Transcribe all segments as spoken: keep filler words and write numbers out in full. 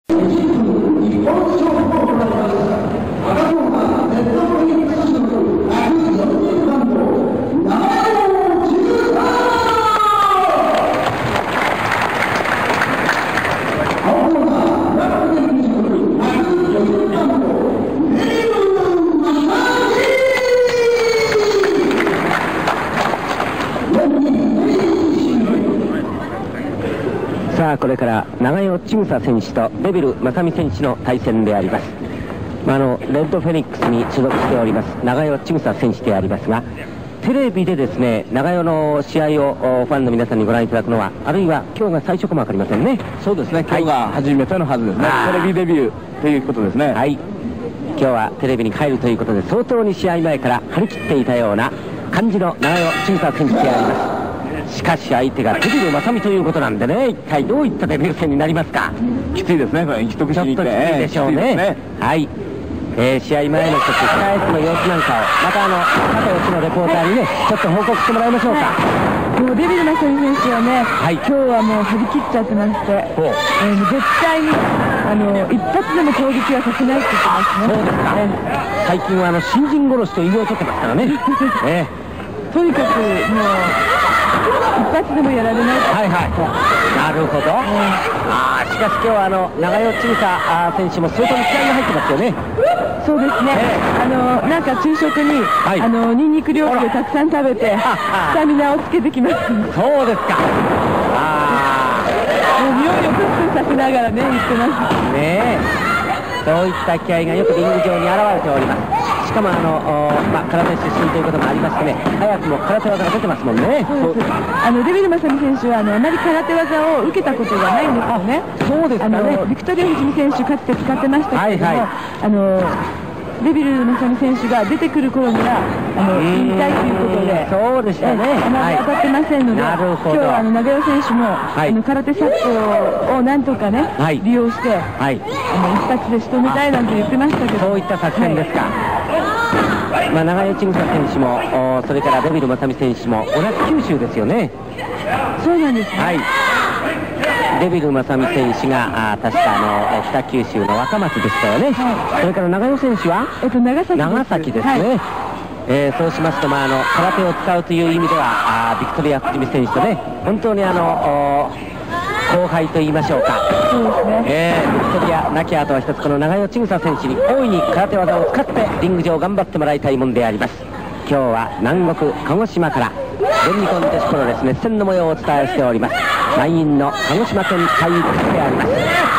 さあこれから長与千草選手とデビル正美選手の対戦であります。まあ、あのレッドフェニックスに所属しております長与千草選手でありますが、テレビでですね長与の試合をファンの皆さんにご覧いただくのは、あるいは今日が最初かもわかりませんね。 そうですね、今日が初めてのはずですね、はい、テレビデビューということですね。 はい、今日はテレビに帰るということで、相当に試合前から張り切っていたような感じの長与千草選手であります。しかし相手がデビル正美ということなんでね、一体どういったデビル戦になりますか。 きついですね、これ一口にいって。 ちょっときついでしょうね。ね、はい、えー、試合前の一つ控え室の様子なんかをまたあの加藤のレポーターにねちょっと報告してもらいましょうか。 はい、もうデビル正美選手はね、はい、今日はもう張り切っちゃってまして、えー、絶対にあの一発でも攻撃はさせないって言ってますね。 そうですか、ね、最近はあの新人殺しと異名を取ってますからね。えー、とにかくもう一発でもやられない。 はいはい、なるほど。ああ、しかし今日はあの長与千草選手も相当に気合が入ってますよね。 そうですね、えー、あのなんか昼食に、はい、あのニンニク料理をたくさん食べてスタミナをつけてきます。 そうですか。ああ、もう匂いをプップさせながらね言ってますね。えそういった気合がよくリング上に現れております。しかもあの、まあ、空手出身ということもありましてね、早くも空手技が出てますもんね。 そうです。あのデビル正美選手はあのあまり空手技を受けたことがないんですよね。 そうですかね。 あのビクトリア藤美選手かつて使ってましたけれども、はいはい、あのデビル正美選手が出てくる頃にはあの引退ということで、 そうでしたね。 あまり当たってませんので、はい、今日はあの長与選手も、はい、あの空手殺法をなんとかね、はい、利用して、はい、あの一発で仕留めたいなんて言ってましたけど、 そういった作戦ですか。はい、まあ、長与千草選手もそれからデビル正美選手も同じ九州ですよね。 そうなんですね。 はい、デビル正美選手があ確かあの北九州の若松でしたよね。はい、それから長与選手は、 えっと、長崎です。 長崎ですね。はい、えー、そうしますと、まあ、あの空手を使うという意味ではあビクトリア藤美選手とね本当にあの後輩と言いましょうか。 そうですね、 えー、ビクトリア亡き後は一つこの長与千草選手に大いに空手技を使ってリング上頑張ってもらいたいもんであります。今日は南国鹿児島から全日本女子プロレス熱戦の模様をお伝えしております。満員の鹿児島県体育館であります。さ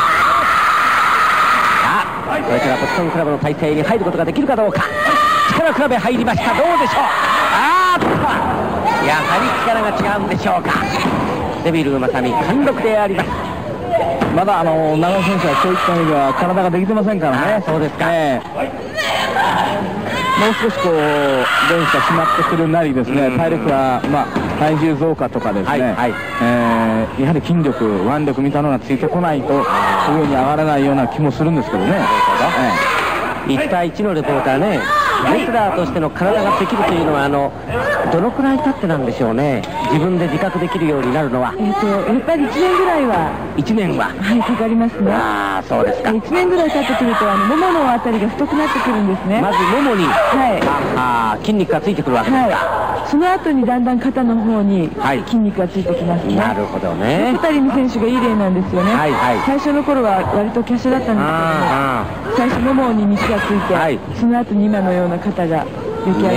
あこれからボストンクラブの体制に入ることができるかどうか。力比べ入りました。どうでしょう。あーっとやはり力が違うんでしょうか。デビル正美貫禄であります。 まだあの長与選手はそういった意味では体ができてませんからね。 そうですか、えー、 もう少しこう連鎖しまってくるなりですね、体力は、まあ、体重増加とかですね、はいはい、えー、やはり筋力腕力みたいなのがついてこないと上に上がらないような気もするんですけどね。 いち対いちのレポーターね、レスラーとしての体ができるというのはあのどのくらい経ってなんでしょうね。自分で自覚できるようになるのは。 えっとやっぱりいちねんぐらいはいちねんははいかかりますね。 ああ、そうですか。 いちねんぐらい経ってくるとあのもものあたりが太くなってくるんですね。 まずももに、はい、ああ筋肉がついてくるわけですか。 はい、その後にだんだん肩の方に筋肉がついてきますね。 なるほどね。 小谷美選手がいい例なんですよね。はいはい、最初の頃は割と華奢だったんですけども、最初ももに肉がついて、はい、その後に今のような肩が出来上がって、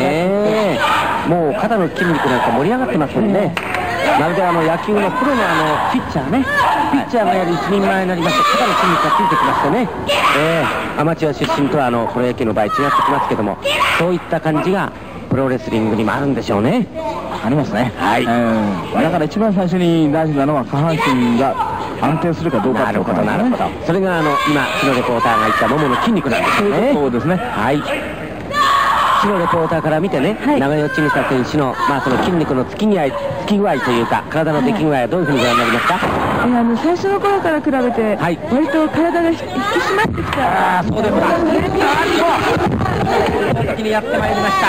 もう肩の筋肉なんか盛り上がってますよね。まるであの野球のプロのあのピッチャーね、ピッチャーがやる一人前になりまして肩の筋肉がついてきましてね、えー、アマチュア出身とはあのプロ野球の場合違ってきますけども、そういった感じがプロレスリングにもあるんでしょうね。 ありますね。はい、えー、だから一番最初に大事なのは下半身が安定するかどうか。 なるほどなるほど。それがあの今木のレポーターが言ったももの筋肉なんですよね。 そうですね。 はい。木のレポーターから見てね、はい、長与千草選手のまあその筋肉のつき具合、つき具合というか体の出来具合はどういうふうにご覧になりますか。 はい、あの最初の頃から比べて、はい、割と体が引き締まってきた。 ああ、そうですか。本当にやってまいりました。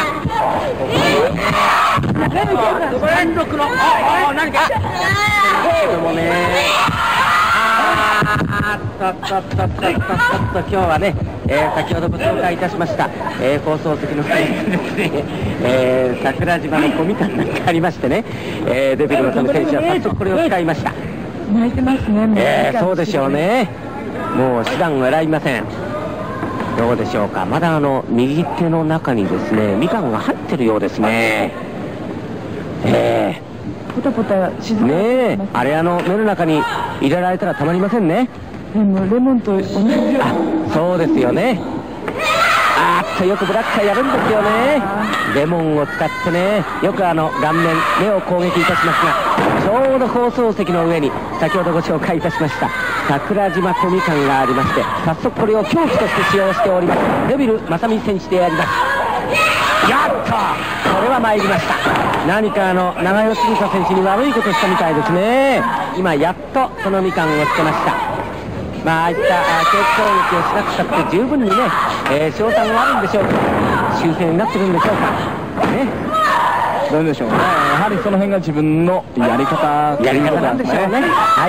貫禄の、ああ、何か。でもね。ああ。 あーっとっとっとっとっとっとっと今日はね、えー、先ほどご紹介いたしました、えー、放送席の2人ですね、えー、桜島の小みかんなんかありましてね、えー、デビルのため選手は早速これを使いました。 泣いてますね。 えー、そうでしょうね。もう手段を選びません。どうでしょうか。まだあの右手の中にですねみかんが入ってるようですね。えー、ポタポタ静かにねえ、あれあの目の中に入れられたらたまりませんね。 でもレモンと同じように。 そうですよね。あーっとよくブラッカーやるんですよね。レモンを使ってね、よくあの顔面目を攻撃いたしますが、ちょうど放送席の上に先ほどご紹介いたしました桜島小みかんがありまして、早速これを凶器として使用しておりますデビル正美選手であります。やっとこれは参りました。何かあの長吉美香選手に悪いことしたみたいですね。今やっとそのみかんをつけました。まあああいった景気攻撃をしなくたって十分にね、えー、賞賛があるんでしょうか。修正になってるんでしょうかね。 どうでしょうね。やはりその辺が自分のやり方やり方なんでしょうね。はい、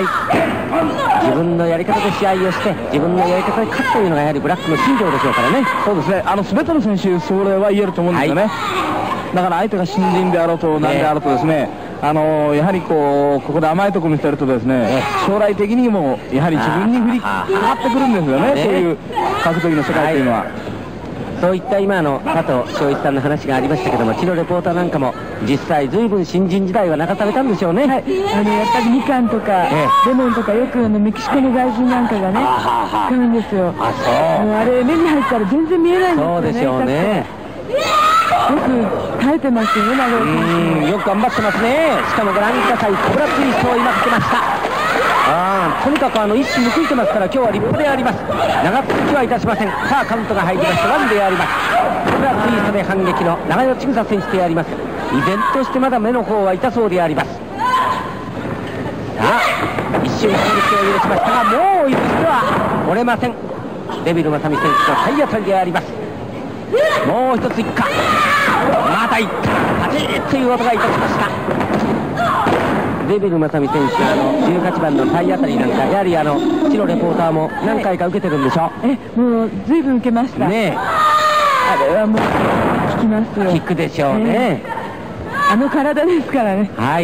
自分のやり方で試合をして自分のやり方で勝つというのがやはりブラックの信条でしょうからね。 そうですね。あの全ての選手それは言えると思うんですよね、はい、だから相手が新人であろうと何であろうとですね、あのやはりこうここで甘いところ見せるとですね、将来的にもやはり自分に振りかかってくるんですよね、そういう格闘技の世界というのは、はい、 そういった今の加藤翔一さんの話がありましたけども、チロレポーターなんかも実際ずいぶん新人時代は泣かされたんでしょうね。はい、 あのやっぱりみかんとか、ええ、レモンとかよくあのメキシコの外人なんかがね使うんですよ。 あ、そう。 あれ目に入ったら全然見えないんですよね。 そうでしょうね。 よく耐えてますよね、長尾選手。 よく頑張ってますね。しかもご覧ください、コブラツイストを今かけました。あとにかくあの一矢報いてますから今日は立派であります。長続きはいたしません。さあカウントが入りましたワンであります。コブラツイストで反撃の長与千草選手であります。依然としてまだ目の方は痛そうであります。さあ一瞬反撃を許しましたが、もう一度は折れません。デビル正美選手の体当たりであります。もう一ついくか。またいったパチッという音がいたしました。デビル正美選手はあのじゅうはちばんの体当たりなんかやはりあのチロレポーターも何回か受けてるんでしょう。 えもう随分受けましたね。えあれはもう効きますよ。 効くでしょうね、 えー、あの体ですからね。 はい、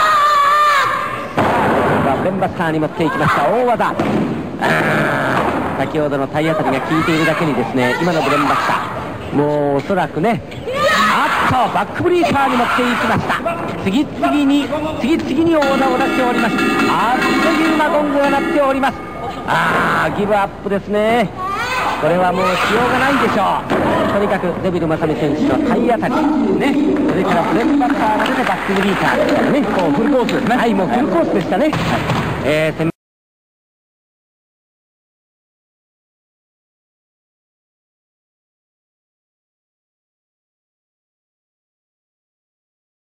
ブレンバスターに持っていきました大技。先ほどの体当たりが効いているだけにですね、今のブレンバスターもうおそらくね、あっとバックブリーカーに持っていきました。次々に次々にオーダーを出しております。あっという間ゴングが鳴っております。あーギブアップですね。これはもうしようがないでしょう。とにかくデビル正美選手の体当たりね、それからブレンバスターが出てバックブリーカーですからね、もうフルコースですね。はい、もうフルコースでしたね。はい、えー